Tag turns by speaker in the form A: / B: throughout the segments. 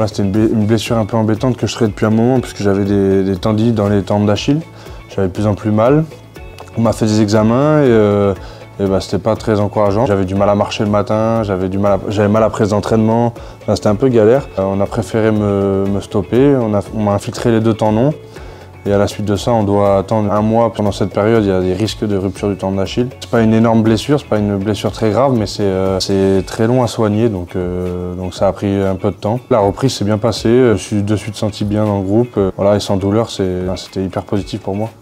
A: Voilà, c'était une blessure un peu embêtante que je traite depuis un moment parce que j'avais des tendinites dans les tendons d'Achille. J'avais de plus en plus mal. On m'a fait des examens et c'était pas très encourageant. J'avais du mal à marcher le matin, j'avais mal après les entraînements. Enfin, c'était un peu galère. On a préféré me stopper. On m'a infiltré les 2 tendons. Et à la suite de ça, on doit attendre un mois. Pendant cette période, il y a des risques de rupture du tendon d'Achille. C'est pas une énorme blessure, c'est pas une blessure très grave, mais c'est très long à soigner, donc ça a pris un peu de temps. La reprise s'est bien passée, je suis de suite senti bien dans le groupe. Voilà, et sans douleur, c'était hyper positif pour moi.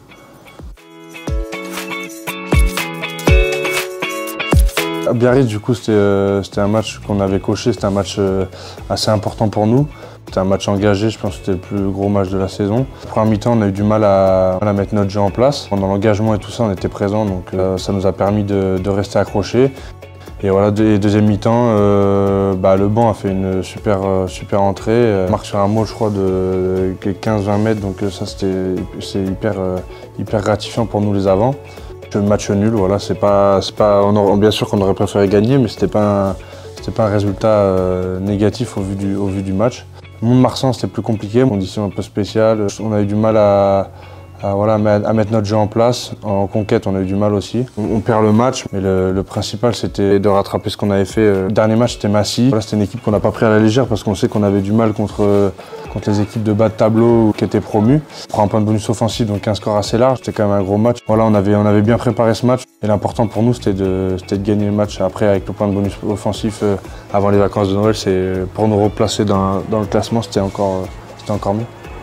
A: À Biarritz, du coup, c'était un match qu'on avait coché, c'était un match assez important pour nous. C'était un match engagé, je pense que c'était le plus gros match de la saison. Première mi-temps, on a eu du mal à mettre notre jeu en place. Pendant l'engagement et tout ça, on était présents, donc ça nous a permis de rester accrochés. Et voilà, deuxième mi-temps, le banc a fait une super entrée. On marque sur un mot, je crois, de 15-20 mètres, donc ça c'est hyper gratifiant pour nous les avants. Le match nul, voilà, bien sûr qu'on aurait préféré gagner, mais c'était pas un résultat négatif au vu du match. Mont-de-Marsan, c'était plus compliqué, conditions un peu spéciales. On a eu du mal à mettre notre jeu en place. En conquête, on a eu du mal aussi. On perd le match, mais le principal, c'était de rattraper ce qu'on avait fait. Le dernier match, c'était Massy. Voilà, c'était une équipe qu'on n'a pas pris à la légère parce qu'on sait qu'on avait du mal contre les équipes de bas de tableau qui étaient promues. On prend un point de bonus offensif, donc un score assez large. C'était quand même un gros match. Voilà, on avait bien préparé ce match. Et l'important pour nous, c'était de gagner le match. Après, avec le point de bonus offensif avant les vacances de Noël, pour nous replacer dans le classement, c'était encore mieux.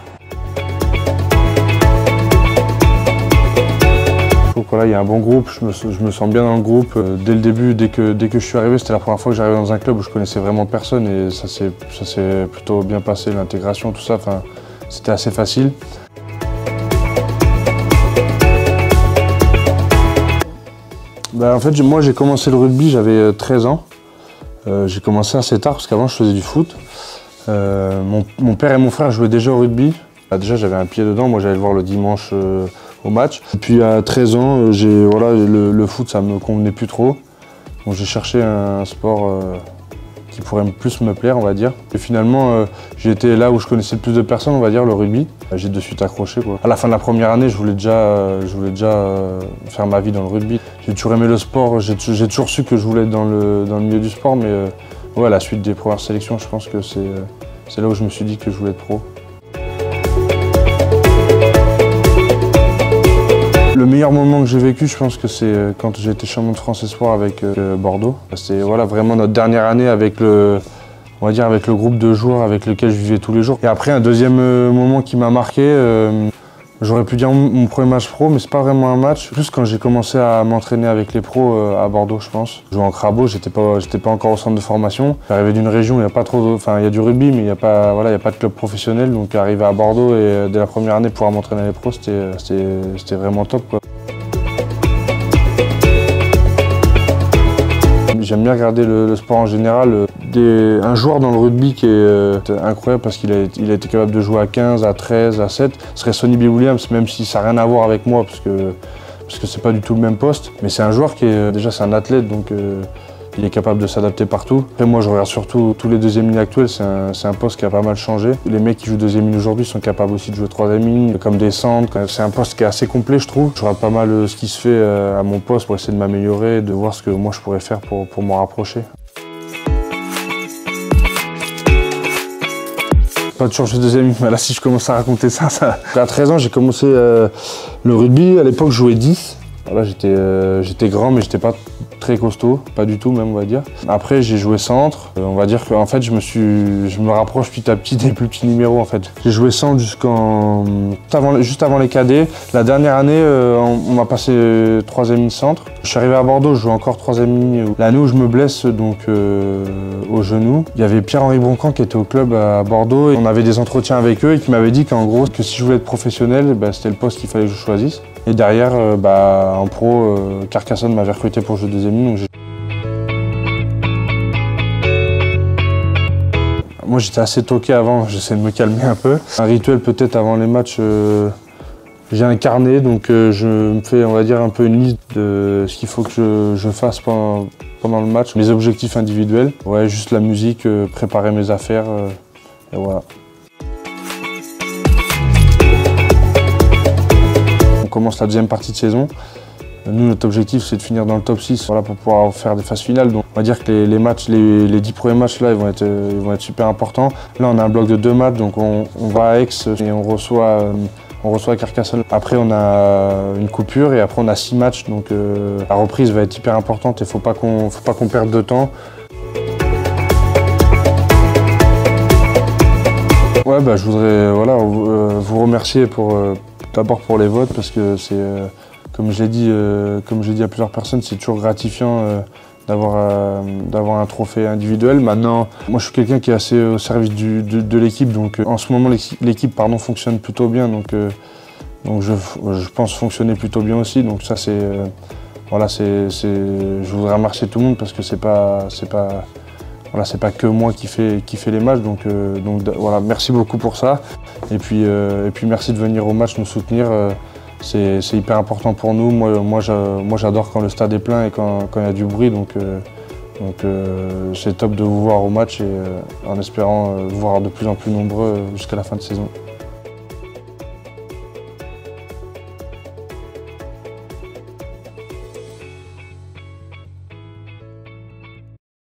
A: Voilà, il y a un bon groupe, je me sens bien dans le groupe. Dès le début, dès que je suis arrivé, c'était la première fois que j'arrivais dans un club où je connaissais vraiment personne et ça s'est plutôt bien passé, l'intégration, tout ça, c'était assez facile. En fait, moi j'ai commencé le rugby, j'avais 13 ans. J'ai commencé assez tard parce qu'avant je faisais du foot. Mon père et mon frère jouaient déjà au rugby. Déjà j'avais un pied dedans, moi j'allais le voir le dimanche au match. Et puis à 13 ans, le foot ça me convenait plus trop. Donc j'ai cherché un sport qui pourrait plus me plaire, on va dire. Et finalement, j'ai été là où je connaissais le plus de personnes, on va dire, le rugby. J'ai de suite accroché, quoi. À la fin de la première année, je voulais déjà faire ma vie dans le rugby. J'ai toujours aimé le sport, j'ai toujours su que je voulais être dans le milieu du sport, mais à la suite des premières sélections, je pense que c'est là où je me suis dit que je voulais être pro. Le meilleur moment que j'ai vécu, je pense que c'est quand j'ai été champion de France Espoir avec Bordeaux. C'était vraiment notre dernière année avec le groupe de joueurs avec lequel je vivais tous les jours. Et après, un deuxième moment qui m'a marqué, j'aurais pu dire mon premier match pro, mais c'est pas vraiment un match. Plus quand j'ai commencé à m'entraîner avec les pros à Bordeaux, je pense. Je jouais en Crabo, j'étais pas encore au centre de formation. J'arrivais d'une région où il y a pas trop, il y a du rugby, mais il y a pas de club professionnel. Donc arriver à Bordeaux et dès la première année pouvoir m'entraîner avec les pros, c'était vraiment top, quoi. J'aime bien regarder le sport en général. Un joueur dans le rugby qui est incroyable parce qu'il a été capable de jouer à 15, à 13, à 7, serait Sonny Bill Williams, même si ça n'a rien à voir avec moi parce que c'est pas du tout le même poste. Mais c'est un joueur qui c'est un athlète, donc il est capable de s'adapter partout. Après moi je regarde surtout tous les deuxièmes lignes actuels, c'est un poste qui a pas mal changé. Les mecs qui jouent deuxième ligne aujourd'hui sont capables aussi de jouer troisième ligne, comme des centres. C'est un poste qui est assez complet, je trouve. Je regarde pas mal ce qui se fait à mon poste pour essayer de m'améliorer, de voir ce que moi je pourrais faire pour m'en rapprocher. Pas toujours jouer deuxième ligne, mais là si je commence à raconter ça. À 13 ans j'ai commencé le rugby, à l'époque je jouais 10. Là j'étais grand mais j'étais pas très costaud, pas du tout même on va dire. Après j'ai joué centre, on va dire qu'en fait je me rapproche petit à petit des plus petits numéros en fait. J'ai joué centre juste avant les cadets. La dernière année on m'a passé troisième ligne centre. Je suis arrivé à Bordeaux, je joue encore troisième ligne. L'année où je me blesse donc au genou, il y avait Pierre-Henri Broncan qui était au club à Bordeaux et on avait des entretiens avec eux et qui m'avait dit qu'en gros que si je voulais être professionnel, c'était le poste qu'il fallait que je choisisse. Et derrière, en pro, Carcassonne m'avait recruté pour jouer deuxième ligne. Moi j'étais assez toqué avant, j'essaie de me calmer un peu. Un rituel peut-être avant les matchs, j'ai un carnet, donc je me fais on va dire un peu une liste de ce qu'il faut que je fasse pendant le match. Mes objectifs individuels, ouais, juste la musique, préparer mes affaires, Et voilà. On commence la deuxième partie de saison. Nous, notre objectif, c'est de finir dans le top 6 voilà, pour pouvoir faire des phases finales. Donc, on va dire que les 10 premiers matchs, là, ils vont être super importants. Là, on a un bloc de 2 matchs, donc on va à Aix et on reçoit Carcassonne. Après, on a une coupure et après, on a 6 matchs. Donc, la reprise va être hyper importante et il ne faut pas qu'on perde de temps. Ouais, je voudrais vous remercier d'abord pour les votes parce que c'est, comme je l'ai dit à plusieurs personnes, c'est toujours gratifiant d'avoir un trophée individuel. Maintenant, moi je suis quelqu'un qui est assez au service de l'équipe, donc en ce moment l'équipe fonctionne plutôt bien, donc je pense fonctionner plutôt bien aussi. Donc ça je voudrais remercier tout le monde parce que c'est pas que moi qui fait les matchs, donc voilà, merci beaucoup pour ça. Et puis merci de venir au match nous soutenir. C'est hyper important pour nous. Moi j'adore quand le stade est plein et quand il y a du bruit, donc c'est top de vous voir au match et en espérant vous voir de plus en plus nombreux jusqu'à la fin de saison.